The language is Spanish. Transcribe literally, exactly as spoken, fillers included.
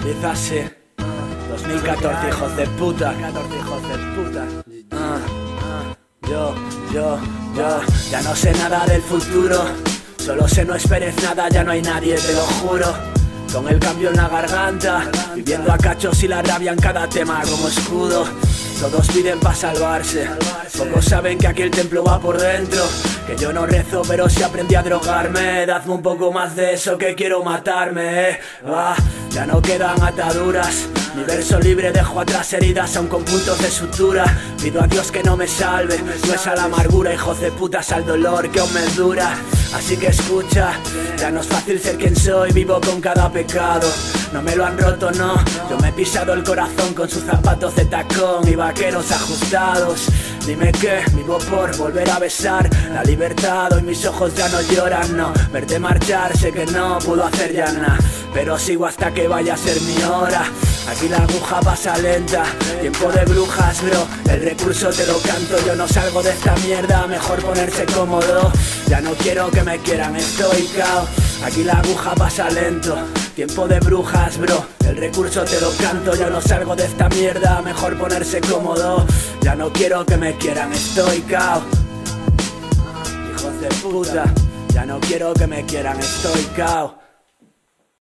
Dice así, dos mil catorce, hijos de puta. hijos de puta. Ah, ah, yo, yo, yo, ya no sé nada del futuro. Solo sé no esperes nada, ya no hay nadie, te lo juro. Con el cambio en la garganta, viviendo a cachos y la rabia en cada tema como escudo. Todos piden pa' salvarse, pocos saben que aquí el templo va por dentro. Que yo no rezo pero sí aprendí a drogarme. Dadme un poco más de eso que quiero matarme, eh. ah, Ya no quedan ataduras, mi verso libre dejo atrás heridas aún con puntos de sutura. Pido a Dios que no me salve, no es a la amargura, hijos de putas, al dolor que aún me dura. Así que escucha, ya no es fácil ser quien soy, vivo con cada pecado. No me lo han roto, no, yo me he pisado el corazón con sus zapatos de tacón y vaqueros ajustados. Dime que vivo por volver a besar la libertad, hoy mis ojos ya no lloran, no. Verte marchar, sé que no puedo hacer ya nada, pero sigo hasta que vaya a ser mi hora. Aquí la aguja pasa lenta, tiempo de brujas, bro. El recurso te lo canto, yo no salgo de esta mierda, mejor ponerse cómodo. Ya no quiero que me quieran, estoy cao. Aquí la aguja pasa lento, tiempo de brujas, bro. El recurso te lo canto, yo no salgo de esta mierda, mejor ponerse cómodo. Ya no quiero que me quieran, estoy cao. Hijos de puta, ya no quiero que me quieran, estoy cao.